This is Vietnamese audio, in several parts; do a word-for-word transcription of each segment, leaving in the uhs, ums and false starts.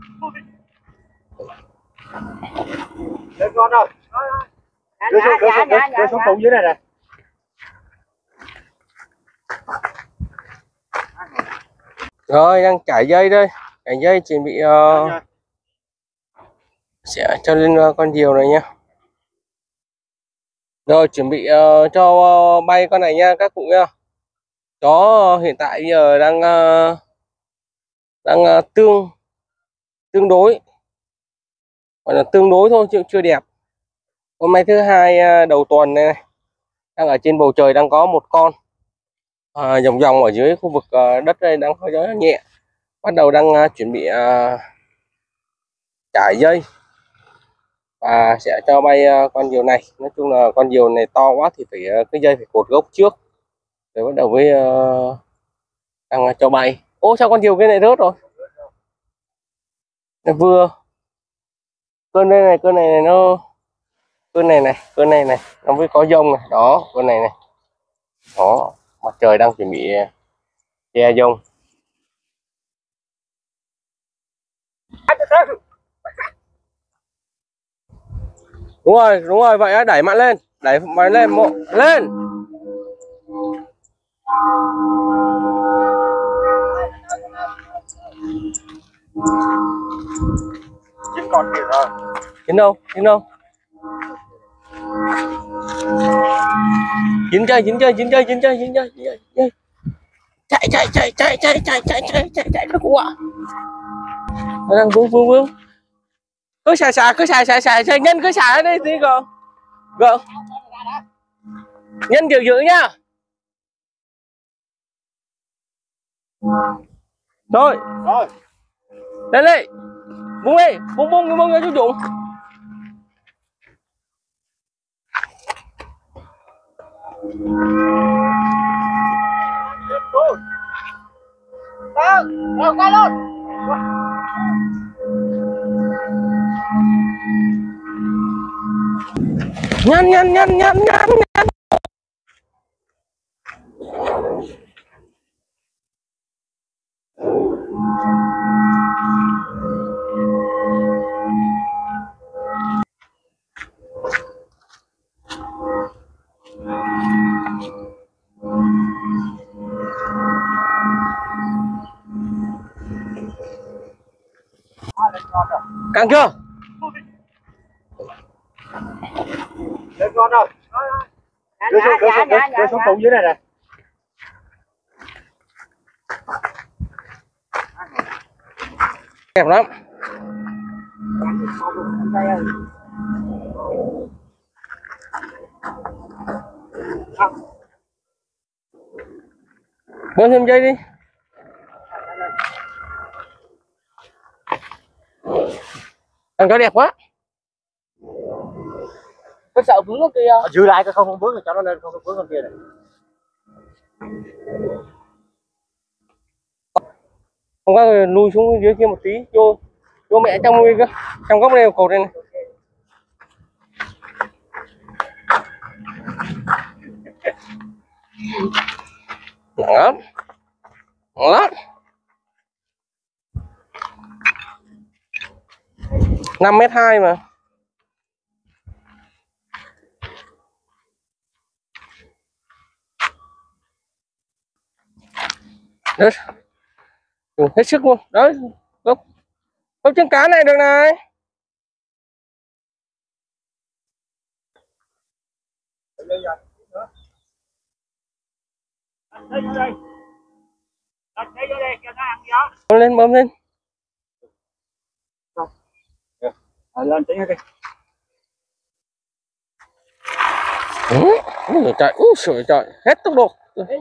Lên con rồi. Đưa xuống, đưa xuống, đưa, đưa xuống thùng dưới này nè. Rồi đang trải dây đây, trải dây chuẩn bị uh, sẽ cho lên uh, con diều này nhá. Rồi chuẩn bị uh, cho uh, bay con này nha các cụ nha. Chó hiện tại giờ đang uh, đang uh, tương tương đối, gọi là tương đối thôi chứ chưa đẹp. Hôm nay thứ hai uh, đầu tuần này, này đang ở trên bầu trời đang có một con à, vòng vòng ở dưới khu vực uh, đất đây đang hơi gió nhẹ, bắt đầu đang uh, chuẩn bị uh, trải dây và sẽ cho bay uh, con diều này. Nói chung là con diều này to quá thì phải uh, cái dây phải cột gốc trước rồi bắt đầu với uh, đang uh, cho bay. Ô sao con diều cái này rớt rồi, nó vừa cơn đây này, cơn này, này nó cơn này này cơn này này nó mới có dông này đó, cơn này này đó, mặt trời đang chuẩn bị che dông. Đúng rồi, đúng rồi, vậy á, đẩy mạnh lên, đẩy mạnh lên, mộ lên. Chín con kìa rồi. Chín đâu, chín đâu. Chín chơi, chín chơi, chín chơi, chín chơi, chín chơi, chín chơi. Chạy, chạy, chạy, chạy, chạy, chạy, chạy, chạy, chạy, chạy các cụ ạ. Nó đang vướng, vướng, vướng. Cứ xả, xả, cứ xả, xả, xả, xả, nhân cứ xả đi, tí gờ. Gờ. Nhân giữ giữ nhá. Rồi. Rồi. Lên đi. Bung đi, bung bung bung cho chú Dũng. Đó, rồi quay luôn. Nhanh nhanh nhanh nhanh nhanh nhanh. Căng chưa? Lên con rồi. Đưa xuống, đưa xuống, đưa, đưa xuống thùng dưới này nè. Đẹp lắm. Bơm thêm dây đi. Thằng chó đẹp quá. Có sợ vướng con kia không? Giữ lại cái không không vướng rồi cho nó lên, không vướng con kia này. Không có, lui xuống dưới kia một tí, vô vô mẹ trong cái trong góc này cột này, này. Nặng lắm, nặng lắm. Năm mét hai mà. Đấy. Dùng hết sức luôn. Đấy, gốc gốc chân cá này được này. Bơm lên, bơm lên. À, lên tí đi. Ừ, ừ, trời, ừ, trời, trời, hết tốc độ.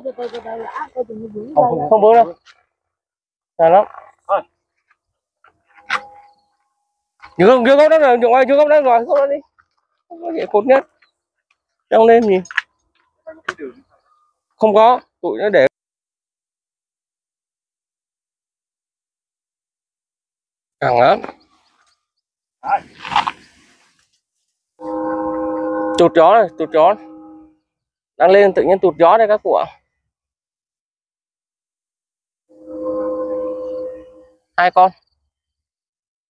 Không, không bơm đâu. Trời lắm. Dưa không, dưa gốc đó rồi, dưa gốc đó rồi, gốc đó đi. Không có gì cột nhất. Trong lên gì? Không có, tụi nó để. Càng lắm. Tụt gió này, tụt gió. Đang lên tự nhiên tụt gió đây các cụ ạ. Hai con.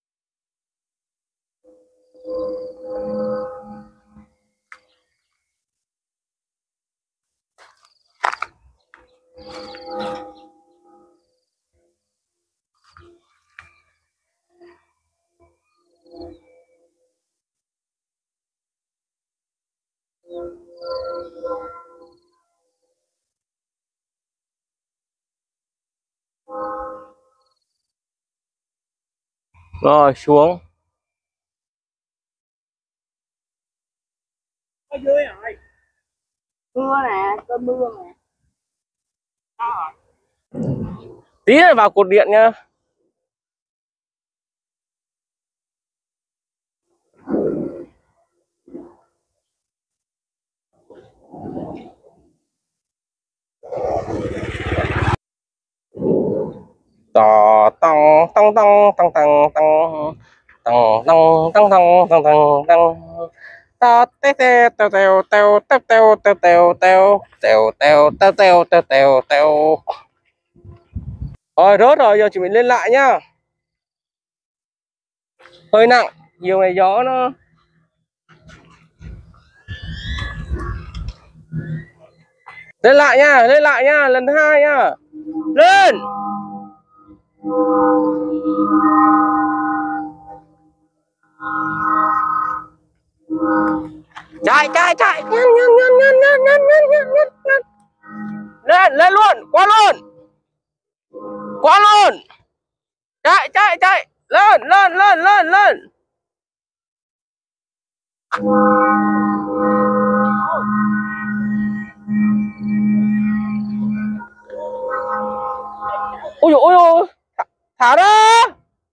Rồi xuống. Ở dưới rồi. Mưa nè, cơn mưa nè. Tí nữa vào cột điện nha. Tò tong tong tong tong tong tong tong tong tong tong tong tong tong ta tê tê teo teo teo teo teo teo teo teo teo teo teo teo teo teo teo. Rồi rớt rồi, giờ chuẩn bị lên lại nhá. Hơi nặng, nhiều này gió nó. Lên lại nha, lên lại nha, lần thứ hai nha. Lên. Chạy chạy chạy, nhanh nhanh nhanh nhanh nhanh nhanh nhanh nhanh nhanh nhanh. Lên lên luôn, qua luôn. Qua luôn. Chạy chạy chạy, lên lên lên lên lên. Ôi dồi ôi ôi, thả, thả ra.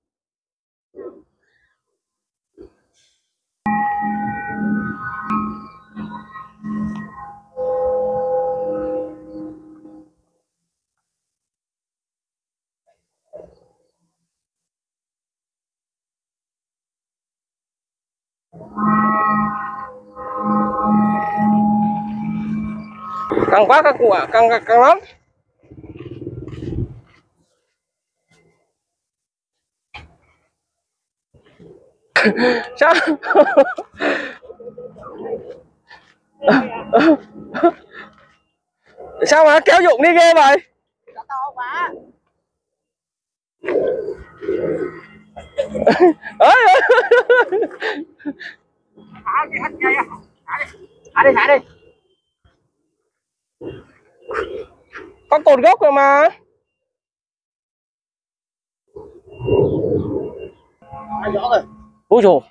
Căng quá các cụ ạ, căng, căng căng lắm. Sao? Sao mà kéo dụng đi ghê vậy? Nó to quá. Thả cái hết dây á. Thả đi, thả đi. Có cột gốc rồi mà. Thả gió rồi. Ôi dồi.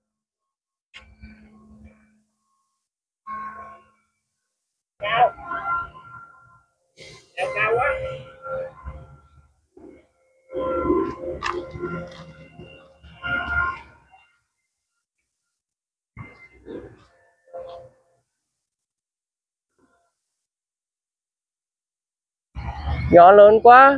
Cao. Cao cao quá. Gió lớn quá.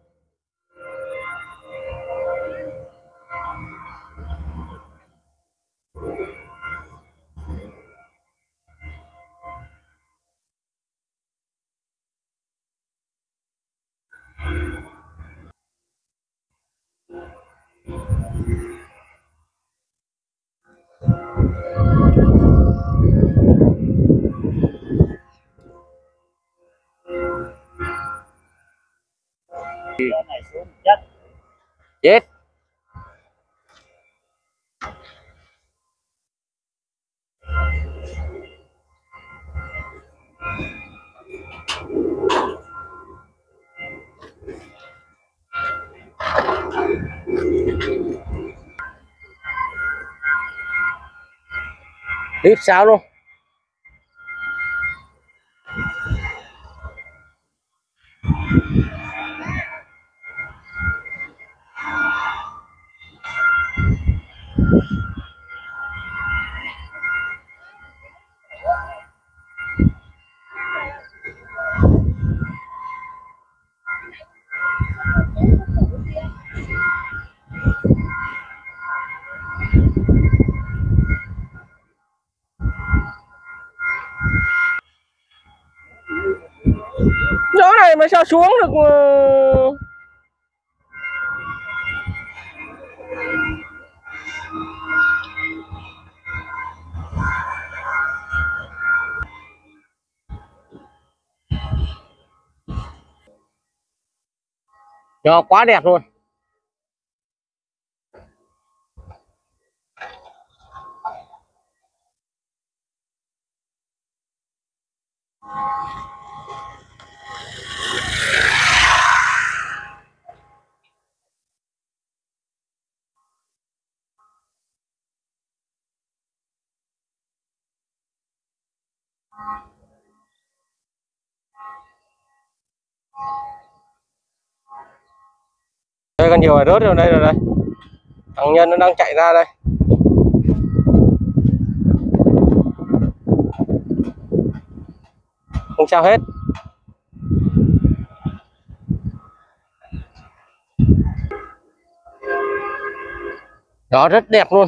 Này xuống chết. Chết. Tiếp sao luôn. Gió này mà sao xuống được mà. Gió quá đẹp luôn. Đây còn nhiều là rớt rồi đây rồi đây. Thằng Nhân nó đang chạy ra đây. Không sao hết. Đó, rất đẹp luôn.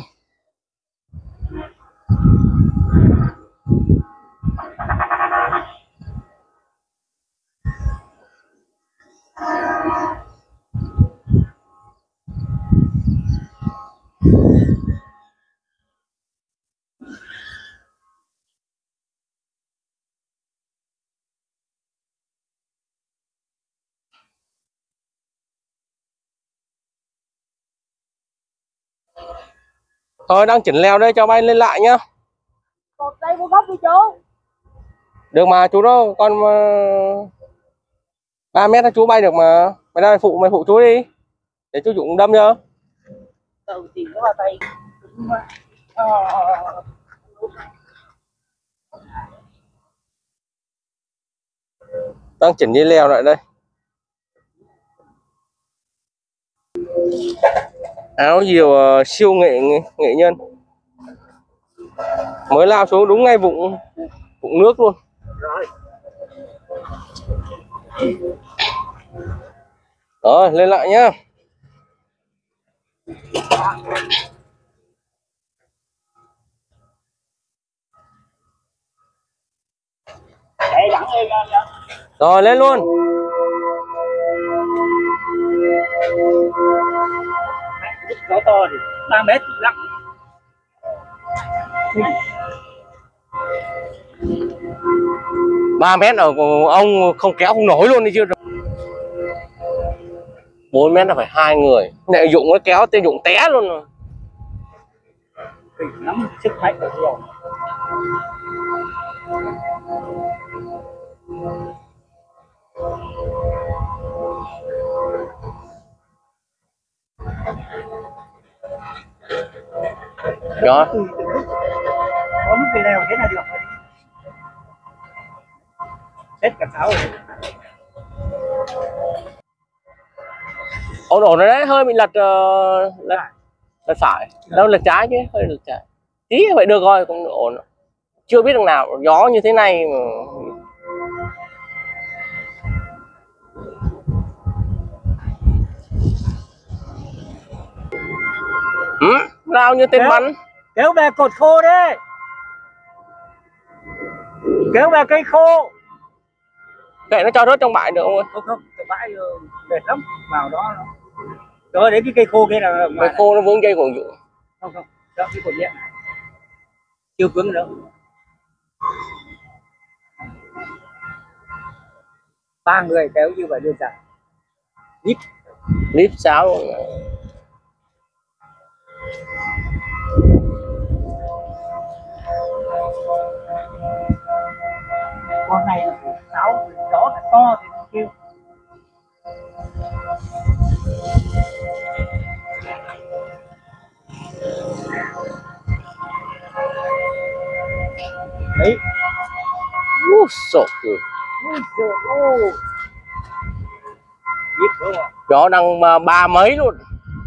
Thôi đang chỉnh leo đây, cho bay lên lại nhá. Một đây một góc đi chú. Được mà chú đó, con ba mét là chú bay được mà. Mày ra mày phụ mày phụ chú đi. Để chú Dũng đâm cho. Từ tìm nó vào tay. Ờ... Đang chỉnh đi leo lại đây. Áo diều uh, siêu nghệ nghệ nhân. Mới lao xuống đúng ngay vũng vũng nước luôn. Rồi lên lại nhá. Rồi lên luôn. Gió to thì ba mét lặng. ba mét ở ông không kéo không nổi luôn đi chưa. bốn mét là phải hai người. Này Dũng nó kéo tên Dũng té luôn rồi. Nắm sức mạnh của nhiều. Đó. Có mức về leo thế là được rồi. Hết cả sáu rồi. Ổn ổn rồi đấy, hơi bị lật uh, lật, lật phải. Đâu lật trái chứ, hơi lật trái. Tí vậy được rồi, cũng ổn. Chưa biết đằng nào gió như thế này mà. Ừ, lao như tên kéo, bắn. Kéo về cột khô đấy. Kéo về cây khô. Kệ nó cho rớt trong bãi được không ơi? Không không, cái bãi mệt lắm, vào đó nó. Đó đến cái cây khô kia là cây khô nó vướng dây của Dũng. Không không, đó cái cột điện này. Chưa vướng nữa. Ba người kéo như vậy đơn giản. Lít lít sáu luôn. Con này là sáu gió là to thì nó kêu. Đấy. Úi sột rồi. Ui giời ơi. Đúng không? Gió đang ba mấy luôn.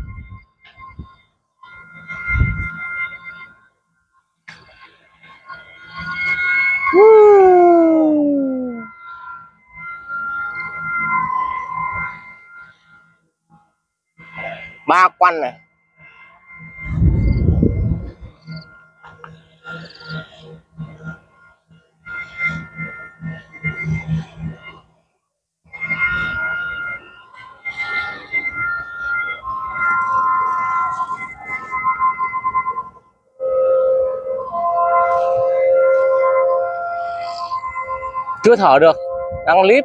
Ba quăn này. Chưa thở được, đang líp.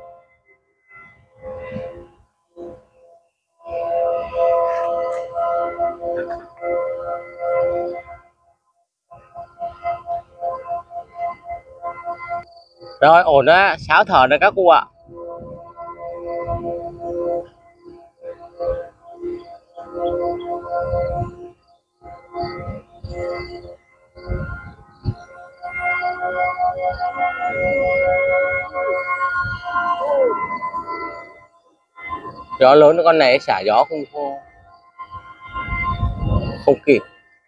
Rồi ổn đó, sáu thở rồi các cụ ạ. Gió lớn con này xả gió không không, không kịp.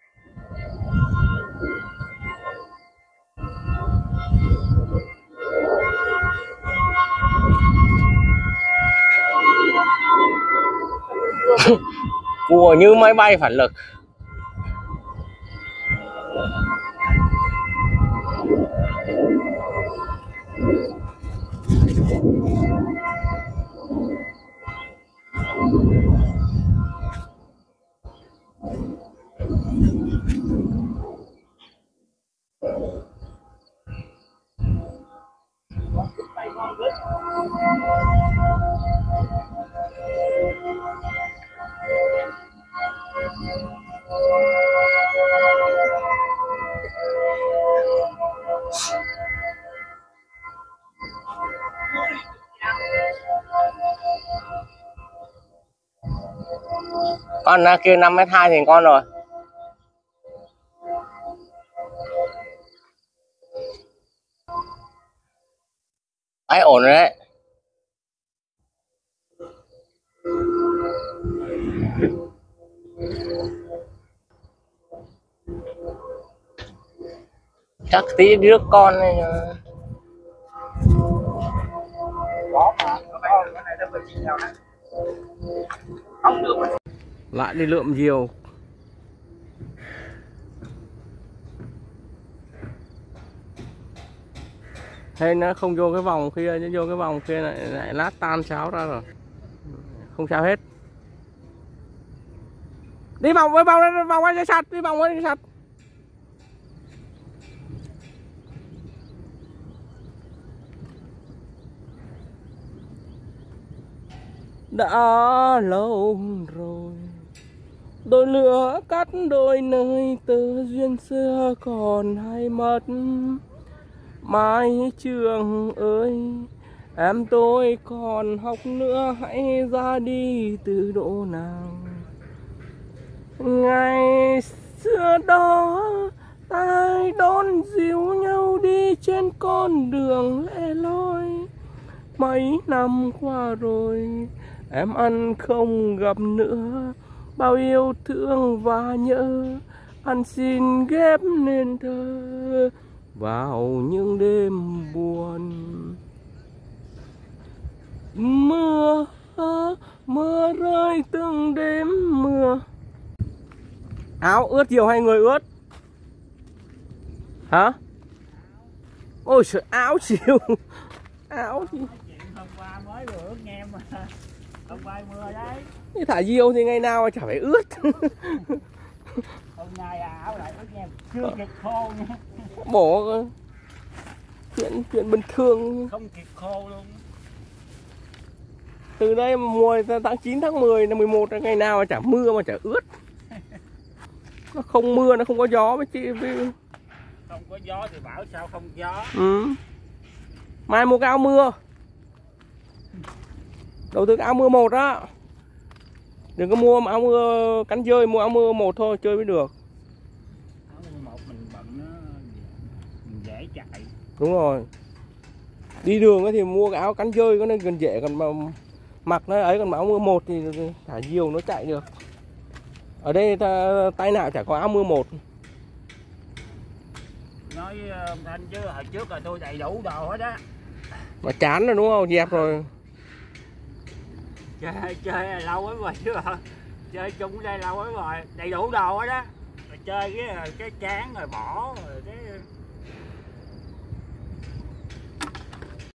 Cua như máy bay phản lực. Con kia năm mét hai thì con rồi. Đấy, ổn rồi đấy. Chắc tí đứa con này lại đi lượm diều. Hay nó không vô cái vòng kia, nó vô cái vòng kia lại, lại lát tan cháo ra rồi. Không sao hết. Đi vòng với vòng lên, vòng anh sạch, đi vòng anh sạch. Đã lâu rồi đôi lửa cắt đôi nơi từ duyên xưa còn hay mất. Mái trường ơi, em tôi còn học nữa, hãy ra đi từ độ nào. Ngày xưa đó ta đón dìu nhau đi trên con đường lẻ loi. Mấy năm qua rồi em ăn không gặp nữa, bao yêu thương và nhớ ăn xin ghép nên thơ vào những đêm buồn. Mưa mưa rơi từng đêm mưa. Áo ướt nhiều hay người ướt? Hả? Ôi trời, áo chiều. Áo thì hôm qua mới vừa ướt nhem mà. Hôm qua mưa đấy. thả diều thì ngày nào mà chả phải ướt. Hôm nay áo lại ướt nhem, chưa kịp khô nha. Bỏ chuyện chuyện bình thường, Không kịp khô luôn. từ đây mùa tháng chín tháng mười là mười một ngày nào mà chả mưa mà chả ướt. Nó không mưa, nó không có gió với chị. Không có gió thì bảo sao không gió. Ừ. Mai mua cái áo mưa, đầu tư cái áo mưa một á, đừng có mua áo mưa cắn chơi, mua áo mưa một thôi chơi mới được. Áo mưa một mình bận nó mình dễ chạy. Đúng rồi, đi đường thì mua cái áo cắn chơi có nên gần dễ, còn mà mặc nó ấy, còn mà áo mưa một thì thả diều nó chạy được. Ở đây ta, tay nào chả có áo mưa một. Nói ông Thanh chứ hồi trước là tôi đầy đủ đồ hết á. Mà chán rồi đúng không, dẹp rồi. Chơi chơi là lâu lắm rồi chứ hả? Chơi chung ở đây lâu lắm rồi, đầy đủ đồ hết á. Rồi chơi cái cái chán rồi bỏ rồi cái